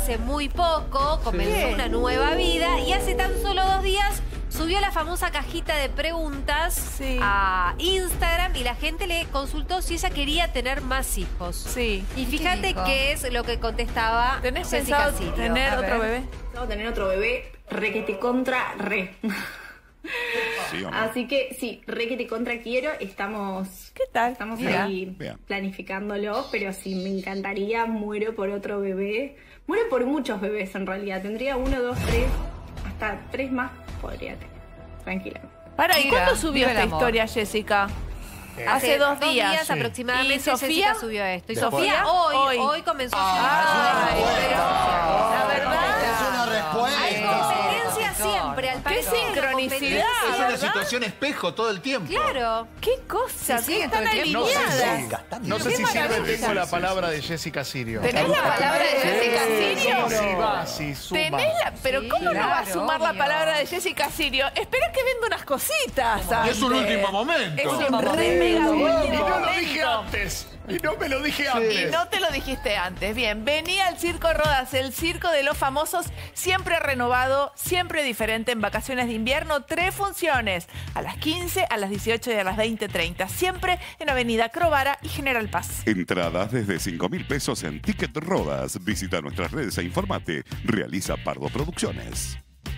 hace muy poco, comenzó una nueva vida y hace tan solo 2 días subió la famosa cajita de preguntas a Instagram y la gente le consultó si ella quería tener más hijos. Sí. Y fíjate qué es lo que contestaba ¿Tenés Jessica pensado Sirio. tener otro bebé? Vamos a tener otro bebé, requete contra re. Sí, Así que sí, requete contra quiero, estamos ¿Qué tal? Estamos Mira. ahí Bien. planificándolo, pero sí, me encantaría, muero por otro bebé. Muero por muchos bebés en realidad, tendría 1, 2, 3, hasta 3 más podría tener, tranquilamente. Para, ¿y Mira, cuándo subió viva el esta amor. historia, Jessica? Hace 2 días. Sí. Aproximadamente. ¿Y Sofía? Jessica subió esto. Y Después. Sofía hoy comenzó a subir. La verdad. Es una Hay respuesta. competencia siempre, al ¡Qué parecer. sincronicidad! Es una ¿verdad? situación espejo todo el tiempo. Claro. ¡Qué cosa! Sí, ¡Qué siguen todo tan el tiempo. alineadas! No sé Qué si sirve, maravilla. tengo la palabra de Jessica Sirio. ¿Tenés la palabra de Jessica Sirio? Sí, va, sí, suma. ¿Tenés la... Pero ¿cómo no va a claro, sumar la obvio. palabra de Jessica Sirio? Espera que venda unas cositas. Y es un antes. último momento. Es un re mega último Y no lo momento. dije antes. Y no me lo dije Y antes. no te lo dijiste antes. Bien, venía al Circo Rodas, el circo de los famosos, siempre renovado, siempre diferente en vacaciones de invierno. 3 funciones, a las 15, a las 18 y a las 20:30. Siempre en Avenida Crovara y General Paz. Entradas desde 5.000 pesos en Ticket Rodas. Visita nuestras redes e informate. Realiza Pardo Producciones.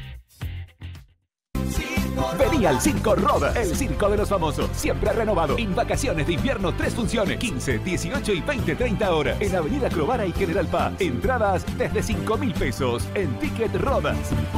Vení al Circo Rodas, el circo de los famosos, siempre renovado. En vacaciones de invierno, 3 funciones, 15, 18 y 20:30 horas. En Avenida Crovara y General Paz. Entradas desde 5.000 pesos en Ticket Rodas.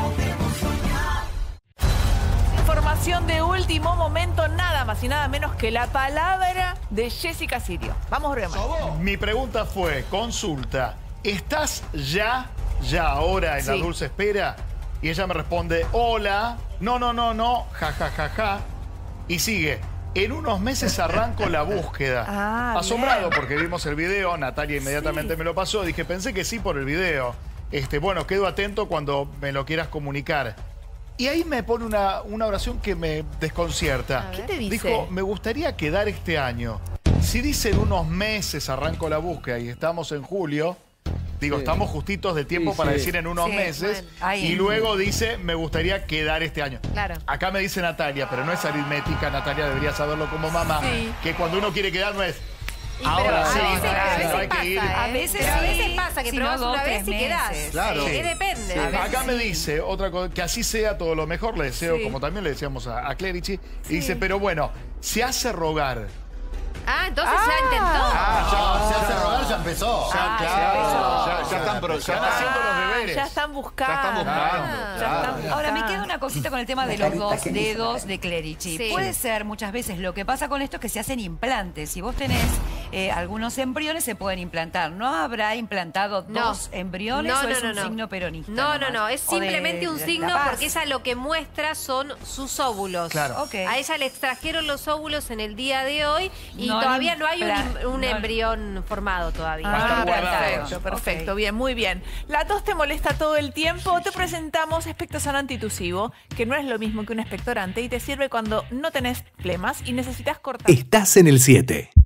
Información de último momento, nada más y nada menos que la palabra de Jessica Sirio. Vamos, Rema. Mi pregunta fue, consulta, ¿estás ya ahora en la Sí. dulce espera? Y ella me responde, hola, no, ja, ja, ja, ja. Y sigue, en unos meses arranco la búsqueda. Ah, Asombrado bien. porque vimos el video, Natalia inmediatamente me lo pasó, dije, pensé que sí por el video. Bueno, quedo atento cuando me lo quieras comunicar. Y ahí me pone una oración que me desconcierta. ¿Qué te dice? Dijo, me gustaría quedar este año. Si dice en unos meses arranco la búsqueda y estamos en julio, digo, estamos justitos de tiempo para decir en unos meses. bueno. Ahí. Y luego dice, me gustaría quedar este año. Claro. Acá me dice Natalia, pero no es aritmética, Natalia debería saberlo como mamá, que cuando uno quiere quedar no es... Ahora sí, a veces hay que ir. pasa, A veces Pero a sí, veces pasa que si probás no, 2, una vez 3 y quedás. meses. Claro. Sí, depende. Sí, A veces acá me sí. dice otra cosa, que así sea todo lo mejor, le deseo, como también le decíamos a Clerici, y dice, pero bueno, se hace rogar. Ah, entonces ya intentó. Se hace rogar, ya empezó. Ya están haciendo los deberes. Ya están buscando. Ya están buscando. Ya Claro. están buscando. Ahora, me queda una cosita con el tema de los 2 dedos de Clerici. Sí. Puede ser muchas veces, lo que pasa con esto es que se hacen implantes. Si vos tenés algunos embriones, se pueden implantar. ¿No habrá implantado 2 embriones o es un signo peronista? No, nomás? es O de simplemente un la signo paz. porque ella lo que muestra son sus óvulos. Claro. Ok. A ella le extrajeron los óvulos en el día de hoy y No todavía no hay un no- embrión formado todavía. Va a estar guardado. Perfecto, perfecto. Ok. Bien, muy bien. La tos te molesta todo el tiempo. Te presentamos Espectosan Antitusivo, que no es lo mismo que un expectorante y te sirve cuando no tenés flemas y necesitas cortar. Estás en el 7.